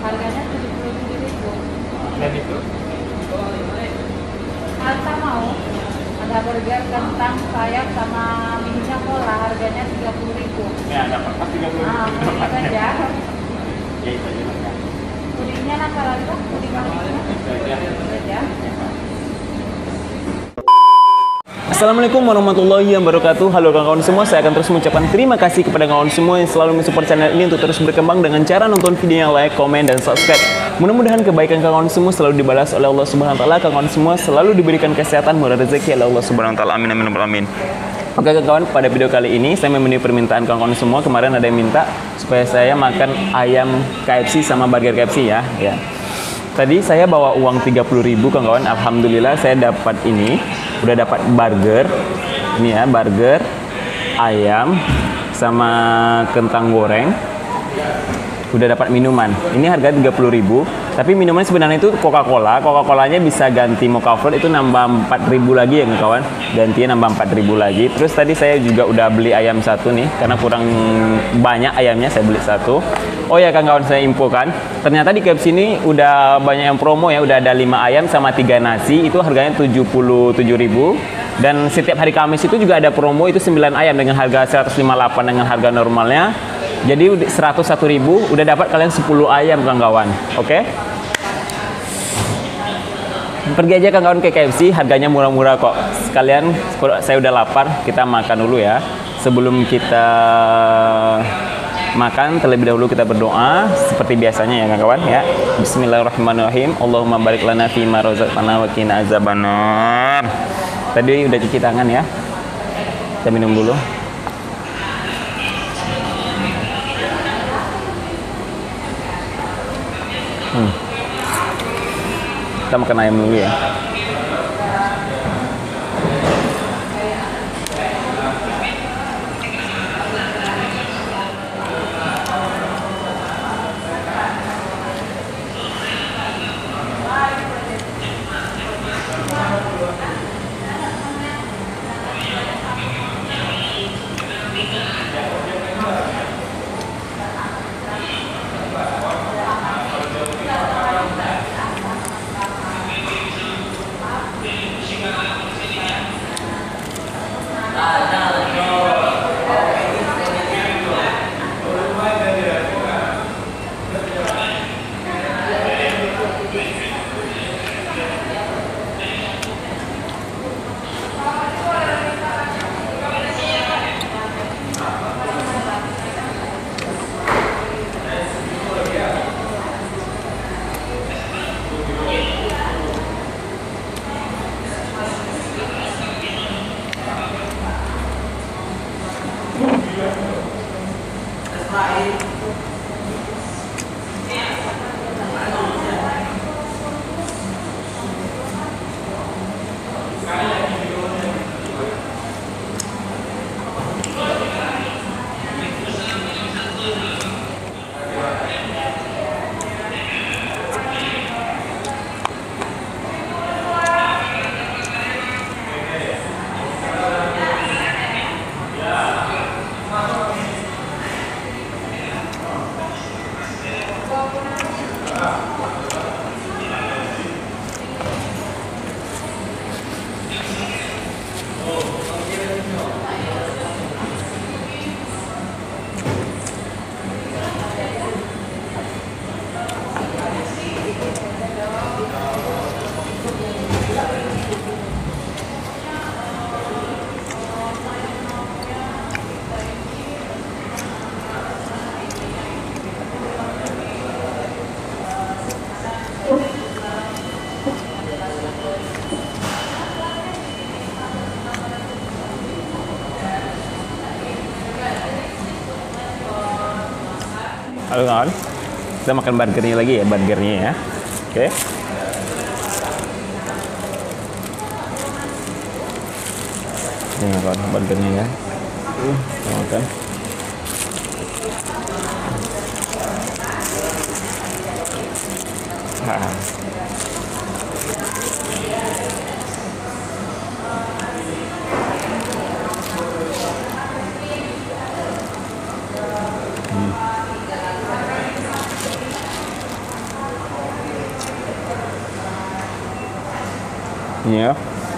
Harganya 77.000. Dan itu? Alta mau? Ada burger, kentang, sayap, sama mininya cola. Harganya 30.000. Ya, dapat pas 30. Nah, puding saja. Ya, itu aja lah. Pudingnya napa lagi? Puding manisnya? Itu aja. Itu aja. Assalamualaikum warahmatullahi wabarakatuh. Halo kawan-kawan semua, saya akan terus mengucapkan terima kasih kepada kawan semua yang selalu mensupport channel ini untuk terus berkembang dengan cara nonton videonya, like, komen, dan subscribe. Mudah-mudahan kebaikan kawan semua selalu dibalas oleh Allah Subhanahu wa taala. Kawan semua selalu diberikan kesehatan, murah rezeki oleh Allah Subhanahu wa taala. Amin amin amin. Oke kawan, pada video kali ini saya memenuhi permintaan kawan-kawan semua. Kemarin ada yang minta supaya saya makan ayam KFC sama burger KFC ya. Tadi saya bawa uang 30.000 kawan-kawan. Alhamdulillah saya dapat ini. Udah dapat burger. Ini ya, burger, ayam sama kentang goreng. Udah dapat minuman. Ini harga 30.000. Tapi minuman sebenarnya itu Coca-Cola. Coca-Colanya bisa ganti Mocha Float, itu nambah 4.000 lagi ya kawan. Gantinya nambah 4.000 lagi. Terus tadi saya juga udah beli ayam satu nih karena kurang banyak ayamnya, saya beli satu. Oh ya kawan-kawan, saya infokan, ternyata di KFC ini udah banyak yang promo ya, udah ada 5 ayam sama 3 nasi, itu harganya 77.000. Dan setiap hari Kamis itu juga ada promo, itu 9 ayam dengan harga 158 dengan harga normalnya. Jadi 101.000 udah dapat kalian 10 ayam kawan-kawan. Oke? Pergi aja kawan-kawan ke KFC, harganya murah-murah kok. Sekalian saya udah lapar, kita makan dulu ya. Sebelum kita makan, terlebih dahulu kita berdoa seperti biasanya ya kawan-kawan ya. Bismillahirrahmanirrahim. Allahumma barik lana fi ma razaqtana wa qina azabannar. Tadi udah cuci tangan ya. Kita minum dulu. Kita makan ayam dulu ya. Halo kawan, kita makan burgernya lagi ya, burgernya ya. Oke. Ini kawan, burgernya ya. Kita makan. Ya.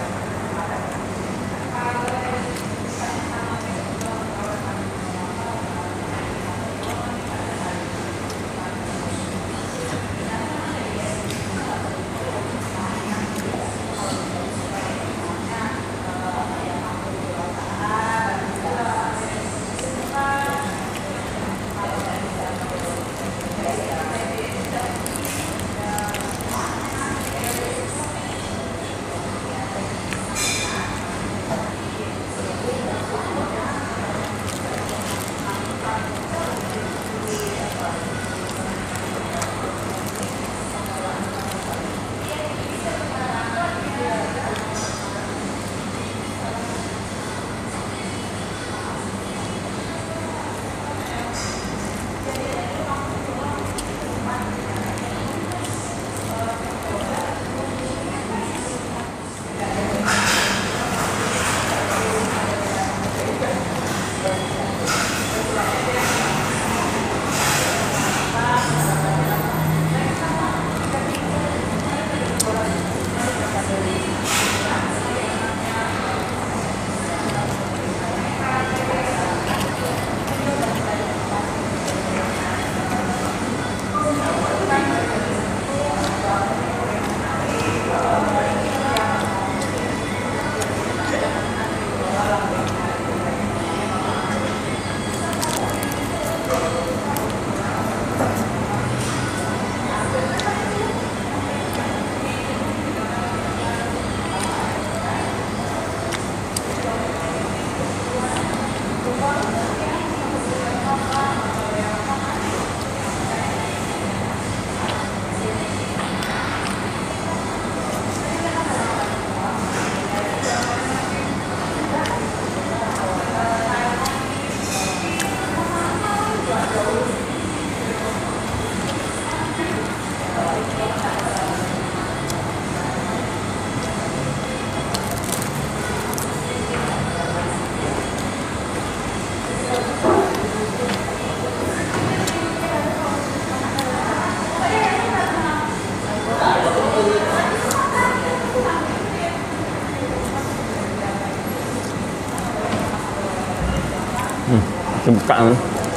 Buka kan?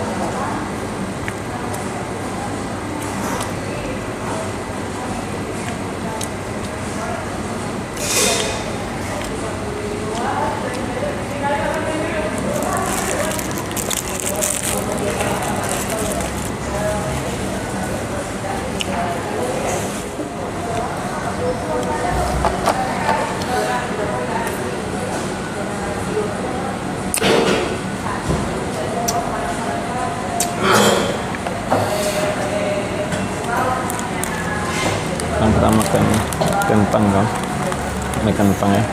Yang pertama kan kentang kan, ini kentang ya.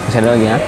Masih ada lagi ya.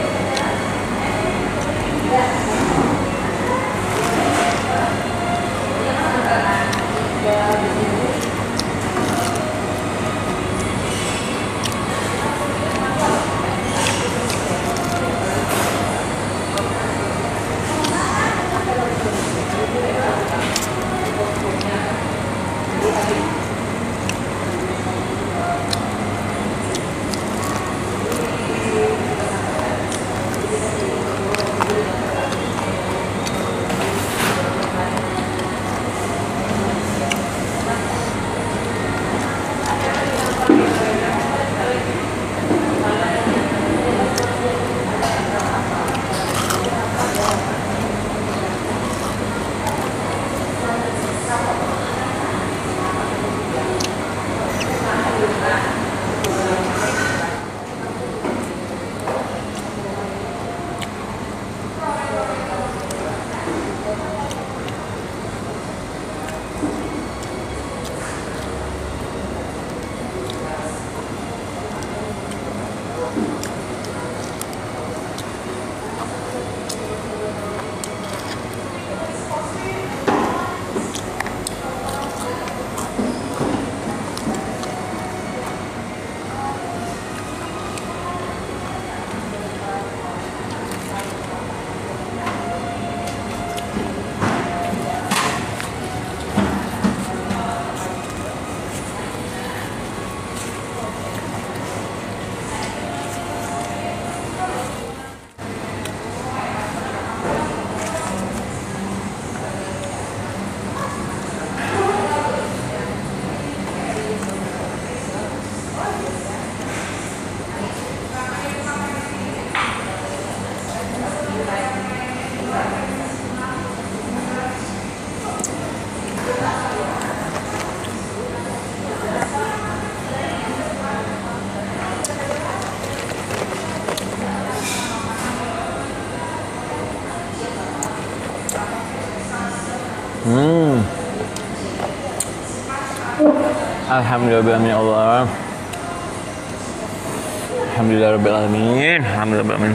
Alhamdulillah Allah. Alhamdulillahirobbilalamin. Alhamdulillahirobbilalamin.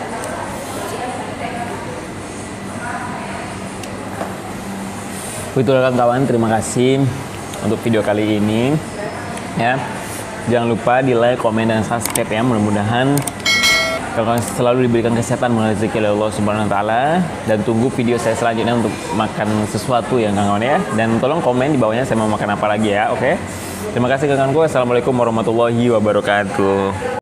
Itulah kawan-kawan, terima kasih untuk video kali ini ya. Jangan lupa di like, komen, dan subscribe ya. Mudah-mudahan kalian selalu diberikan kesehatan melalui rezeki oleh Allah Subhanahu wa taala, dan tunggu video saya selanjutnya untuk makan sesuatu ya kawan-kawan ya. Dan tolong komen di bawahnya saya mau makan apa lagi ya. Oke. Terima kasih kawan-kawanku. Assalamualaikum warahmatullahi wabarakatuh.